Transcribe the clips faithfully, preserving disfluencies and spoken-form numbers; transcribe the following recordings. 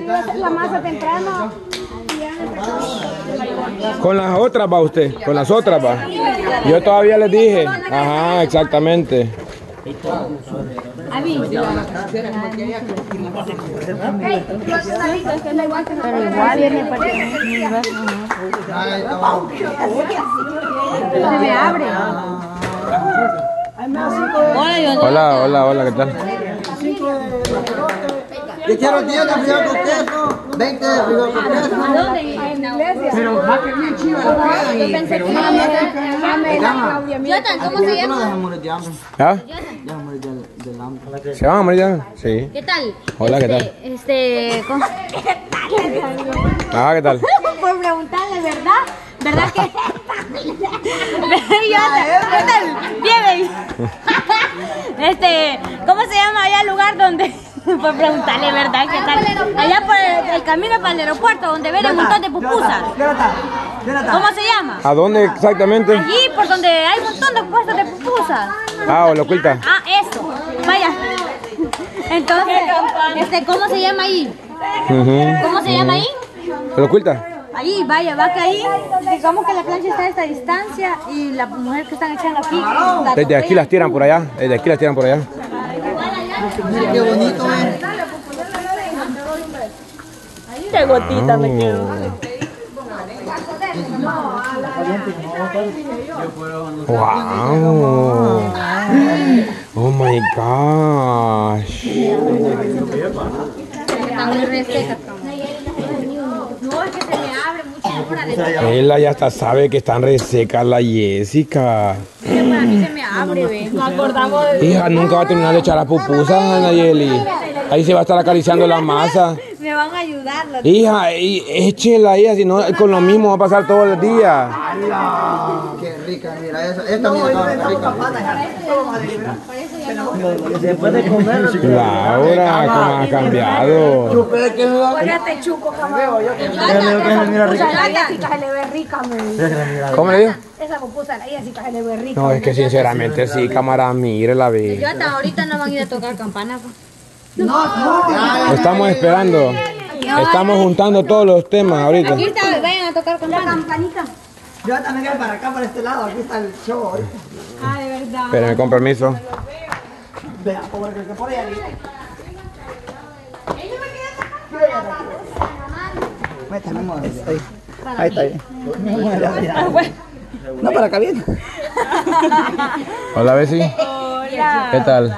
iba a hacer la masa temprano. Con las otras va usted, con las otras va. Yo todavía les dije. Ajá, exactamente. Pero igual viene para se me abre. Hola, hola, hola, ¿qué tal? Yo quiero diez de frijol con queso, veinte de frijol con queso. ¿A dónde? En la iglesia. Pero va que bien chiva la quedan. Yo pensé que era Jonathan, ¿cómo se llama? Déjame morir de hambre. ¿Ah? Déjame morir del, del hambre. ¿Se van a morir ya? Sí. ¿Qué tal? Hola, ¿qué tal? Este, ¿cómo? Ah, ¿qué tal? Por preguntarle, ¿verdad? ¿Verdad que? ¿Qué tal? Bien. Este, ¿cómo se llama allá el lugar donde? Por preguntarle, ¿verdad? ¿Qué tal? Allá por el, el camino para el aeropuerto, donde ven un montón de pupusas. ¿Cómo se llama? ¿A dónde exactamente? Allí, por donde hay un montón de puestos de pupusas. Ah, o lo oculta. Ah, eso. Vaya. Entonces, este, ¿cómo se llama ahí? Uh-huh. ¿Cómo se llama ahí? ¿Lo oculta? Ahí, vaya, va que ahí, digamos que la plancha está a esta distancia y la mujer que están echando aquí. la Desde aquí las tiran por allá. Desde aquí las tiran por allá. Mire qué bonito es. Qué gotita me quedo. Wow. Oh my gosh. Está muy reseca. No, es que se me abre mucho. Ella ya hasta sabe que están resecas la Jessica. A mí se me abre, ve. Nos acordamos de... Hija, nunca va a terminar de echar las pupusas, Nayeli. Ahí se va a estar acariciando la masa. Me van a ayudar. Los... Hija, y échela, hija, si no, con lo mismo va a pasar todo el día. Qué rica, mira esa. Esta mira, qué rica. Después de comer, Laura, ¿cómo has cambiado? Chupé que me va a Fíjate, chuco, cabrón. mira rica. La Jessica se le ve rica, me. ¿Cómo le digo? Esa pupusa a la Jessica se le ve rica. No, es que sinceramente sí, cámara, mire la ve. Yo hasta ahorita no van a ir a tocar campana. Pues. Estamos esperando. Estamos juntando todos los temas ahorita. Aquí está, vayan a tocar campana. Campanita. Yo también voy para acá, para este lado. Aquí está el show. Ah, de verdad. Espérenme, con permiso. Vea, por que por ahí. Métame, amor. Ahí. Ahí está bien. No, para acá bien. Hola, Bessie. ¿Qué tal?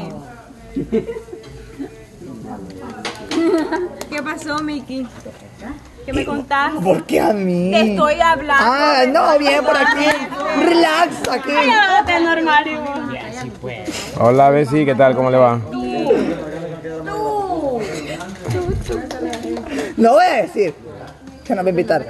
¿Qué pasó, Miki? ¿Qué me contaste? ¿Por qué a mí? Te estoy hablando. Ah, no, bien por aquí. Relax, aquí. Quédate normal, igual. Hola, Bessie, ¿qué tal? ¿Cómo le va? No voy a decir que no me invitar.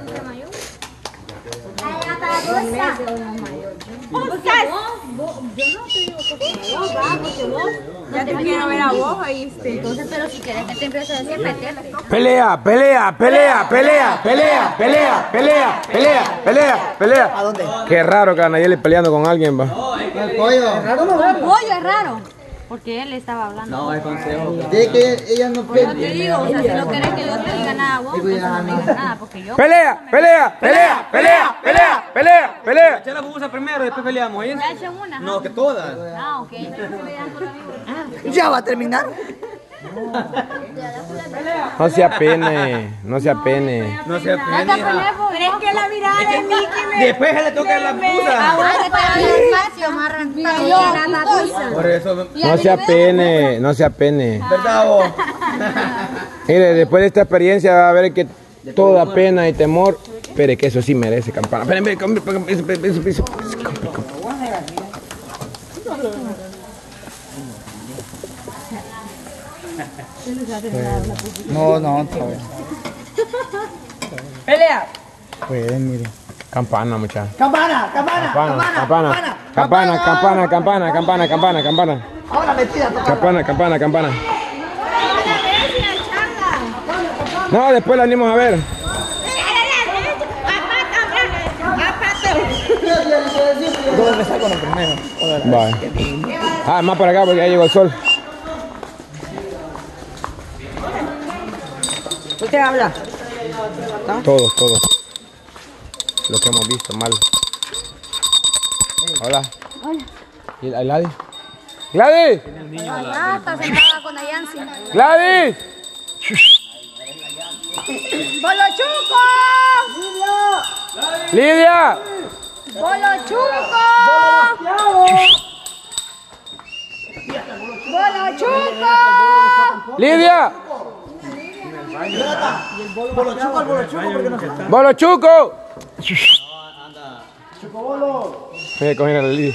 Ya te quiero ver a vos, oíste. Entonces, pero si quieres que te empiece a decir, metele. Pelea, pelea, pelea, pelea, pelea, pelea, pelea, pelea, pelea, pelea. ¿A dónde? Qué raro que a Nayeli peleando con alguien, va. El pollo. Pollo es raro. Porque él estaba hablando. No, es consejo. Dice que ella no Yo te pierde. digo, o sea, si no querés que el otro diga nada a vos, entonces no me digas nada, porque yo... Pelea, pelea, pelea, pelea, pelea, pelea, pelea. Echa la pupusa primero, después peleamos, ¿oye? Ya eché una. No, que todas. Ah, ok. Ya va a terminar. No se apene, no se apene. No se apene. Pero es que la mirada de Miki me... Después se le toca la pupusa. Despacio, más tranquilo. Por eso, No se apene, no se apene. ¿verdad vos? Mire, después de esta experiencia va a ver que toda pena y temor, pero que eso sí merece campana. Esperen, esperen, esperen, esperen, esperen, esperen, esperen. No, no, todavía. Pelea. Pueden, mire. Campana, muchachos. Campana, campana, Campana, campana, campana, campana, campana, campana, campana, campana. Ahora metida, toca. Campana, campana, campana. No, después la venimos a ver. Voy a empezar con el primero. Vale. Ah, más para acá porque ya llegó el sol. ¿Usted habla? Todos, todos. Lo que hemos visto mal. Hola. Hola. ¿Y la Gladys? ¡Gladys! Ah, está sentada con Ayansi. ¡Gladys! ¡Bolo Chuco! ¡Lidia! ¡Bolo Chuco! ¡Bolo Chuco! ¡Lidia! Bolo Chuco, el Bolo Chuco, porque no está. ¡Bolo Chuco! Mira, cogen a la Lidia.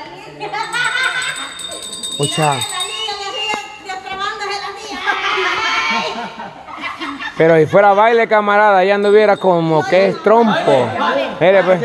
Mucha. Pero si fuera baile, camarada, ya anduviera como que es trompo. Mire, pues.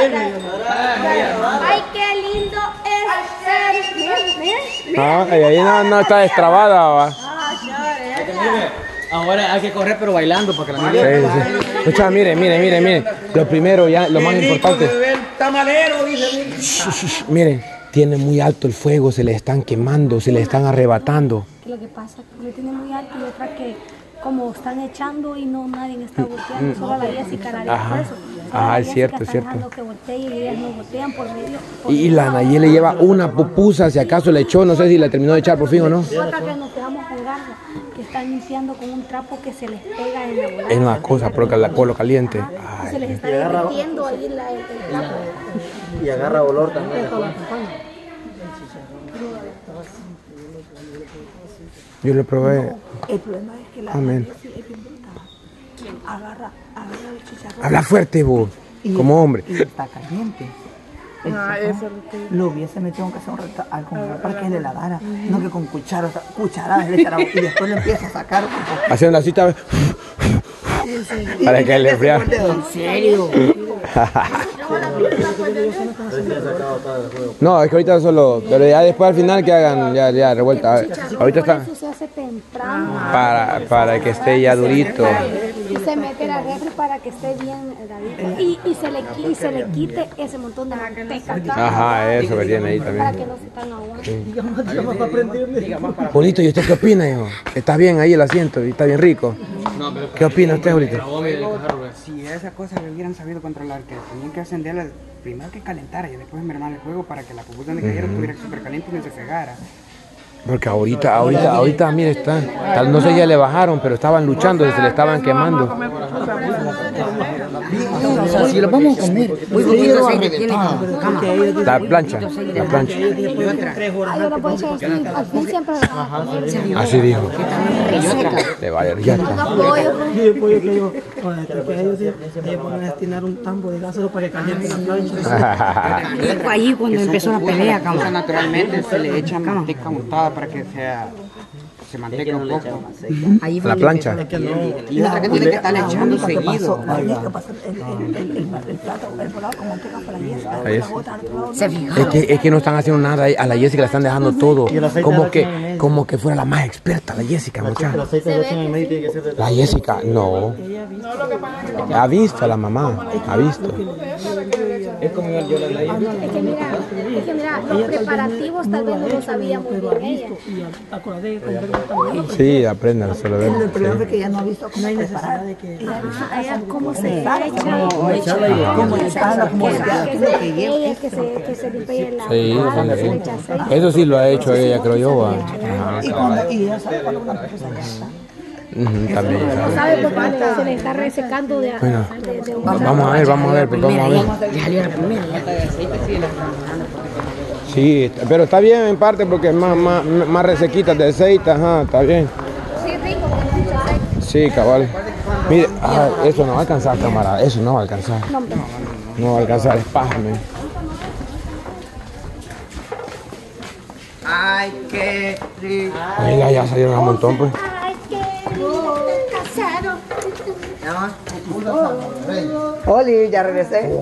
¡Ay, qué lindo es ser! Mira, mira. Ah, y ahí no, no está destrabada, va. Ahora hay que correr pero bailando para que la Sí, sí. Escucha, mire, mire, mire, mire. Lo primero, ya, lo más importante. Tamalero, dice. Shh, shh, shh. Miren, tiene muy alto el fuego, se le están quemando, se le están arrebatando. Lo que pasa es que le tiene muy alto y otra que como están echando y no nadie está volteando, solo la Jessica la haría por eso. Ah, es cierto, es cierto. Dejando que voltee y ellas no voltean por medio. por Y la Nayeli le lleva una pupusa, si acaso le echó, no sé si la terminó de echar por fin o no. Otra que nos dejamos colgar, que están limpiando con un trapo que se les pega en la volada. Es una cosa, pero que la polo caliente. Y se les está derritiendo ahí la, el, el trapo. Y agarra olor también. Yo le probé. El problema es que la Amén. agarra, agarra el chicharrón. Habla fuerte vos, como hombre. Y está caliente. Ah, eso lo hubiese metido en casa un rato al congelador para que le lavara, no que con cuchara, cucharadas le echara y después le empieza a sacar. Haciendo la cita para que le enfriara. ¿En serio? No, es que ahorita solo, pero ya después al final que hagan ya, ya revuelta. A ver, ahorita está Eso se hace temprano. para, para que esté ya durito. Y se mete la refri para que esté bien heladito. Y, y, se le, qui- y se le quite ese montón de manteca Ajá, eso que tiene ahí para que también. no se tan aguando. Bonito, ¿y usted qué opina, hijo? ¿Está bien ahí el asiento y está bien rico? ¿Qué opina usted, Julito? Si esas cosas lo hubieran sabido controlar, que tenían que encenderlas, primero que calentara y después mermar el fuego para que la pupusa donde cayera estuviera súper caliente y no se cegara. Porque ahorita, ahorita, ahorita, mire, están, tal- no sé, ya le bajaron, pero estaban luchando, se le estaban quemando. O sea, si lo vamos a comer, muy poquito aceite tiene cama. La plancha, la plancha. Ay, yo no puedo echar así. Al fin siempre Así dijo. De Valeriata. apoyo. Y después yo que digo, oye, que ellos sí, ellos van a destinar un tambo de gas solo para que caliente la plancha. Fue ahí cuando empezó la pelea, cama. Naturalmente se le echa manteca untada para que sea, se manteca un poco. Ahí fue La plancha. y otra que tiene que estar echando seguido. Ahí que pasa el, el, el, el, el plato, el volado con manteca para la Jessica, Ahí la es. gota al otro lado. Se fija. Es que, es que no están haciendo nada ahí, a la Jessica le están dejando todo. Como que, como que fuera la más experta, la Jessica, muchacha. La Jessica, no. Ha visto a la mamá, ha visto. Es como yo la ley. Es que mira, es que mira, los preparativos tal vez no lo sabía muy bien ella. Sí, aprendan, se lo ven. El problema es que ella no ha visto cómo preparar. Ella, ella cómo se echa, Cómo echarla, cómo que, echar. que, se- ella que se, que se limpie la Sí, cara, que se le sí. echa aceite. Eso sí lo ha hecho ella, creo yo. Va. Ajá, Y cuando y ella sabe cuando una pupusa ya está. ujú, también, ¿sabe? ¿Sabe por qué se le está resecando de, Bueno. de, de un Vamos a ver, vamos a ver, pues vamos a ver. Ya salió la primera, ya. Sí, está- pero está bien en parte porque es más, más, más resequita de aceite, ajá, está bien. Sí, rico, con mucho aceite. Sí, cabal. Mire, ah, eso no va a alcanzar, camarada, eso no va a alcanzar. No, hombre. No va a alcanzar, es paja, men. Ay, qué rico. Oiga, ya salieron un montón, pues. Ay, qué lindo casero. Oli, ya regresé.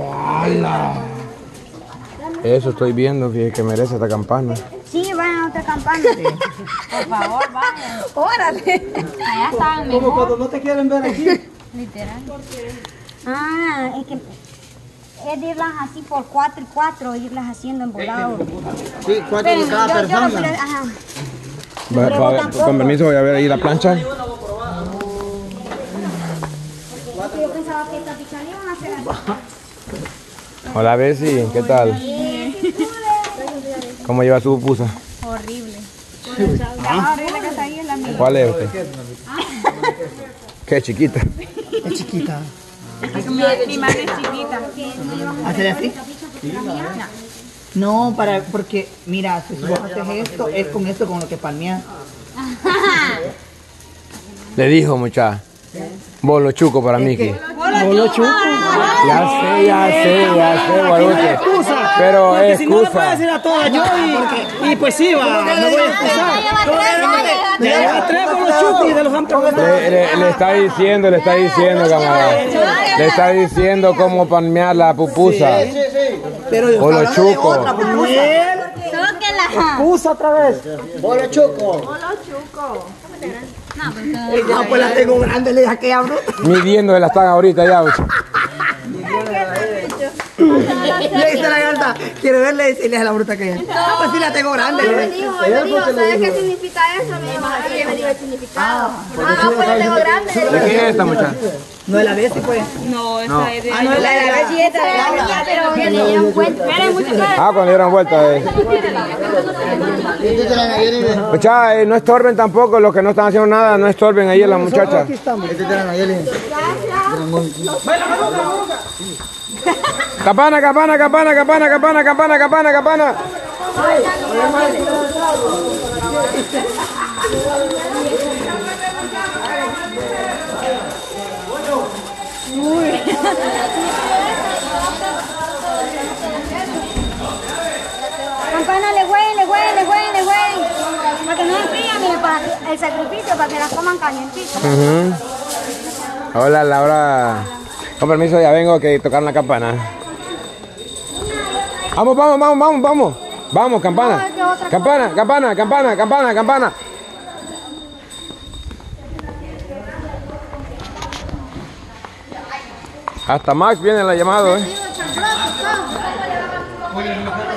Eso estoy viendo, fíjate que merece esta campana. Sí, vayan a otra campana. Por favor, vayan. Órale. Allá estaban Como mejor. cuando no te quieren ver aquí. Literal. Ah, es que es de irlas así por cuatro y cuatro, irlas haciendo en volado. Sí, cuatro de cada Yo, yo lo persona. quiero- ajá. Va- va- con permiso, voy a ver ahí la plancha. porque yo pensaba que esta pizza iban a hacer así. Hola, Bessie, ¿qué tal? ¿Cómo lleva su pupusa? Horrible. Ah. Horrible que está ahí es la mía. ¿Cuál es usted? ¿Qué chiquita? Es chiquita. Mi, mi madre es chiquita. ¿Hacer así? No, para, porque, mira, si vos haces esto, es con esto con lo que palmeas. Le dijo, muchacha. Bolo chuco para Miki. Bolo chuco. Ya sé, ya sé, ya sé, Guadalupe. Pero es Si no le puedo excusa. decir a todas yo y, y pues sí, va, me voy a excusar. Le lleva tres bolos chucos y de los amplios. Le, le- le está diciendo, le está diciendo, camarada. Le está diciendo cómo palmear la pupusa. Pero yo Bolo estaba hablando de chuco. otra, pues no es. Excusa otra vez. Bolo chuco. No, pues la tengo grande, le dije a aquella bruta. Midiendo la están ahorita ya. mucha. Le dice la gata, quiere verle y decirle a la bruta que es. Ah, pues sí la tengo grande. Me dijo, me dijo, ¿sabes qué significa eso? Me dijo, ¿qué me dijo el significado? Ah, pues la tengo grande. ¿De quién es esta muchacha? No es la Bessie, pues. No, esa es de... Ah, no es la de la Bessie. Pero ya le dieron cuenta. Esperen, mucho esperen. Ah, cuando dieron vuelta. Eh. Muchachas, eh, no estorben tampoco, los que no están haciendo nada, no estorben ahí a las muchachas. Aquí estamos. Campana, campana, campana, campana, campana, campana, campana, campana. Campana, le güey, le güey, le güey, le güey. Para que no enfríen, mire, para el sacrificio, para que las coman calientitas. Ujú. Hola, Laura. Con permiso, ya vengo que tocar la campana. Vamos, vamos, vamos, vamos, vamos. Vamos, campana. Campana, campana, campana, campana, campana. Hasta Max viene la llamada, ¿eh?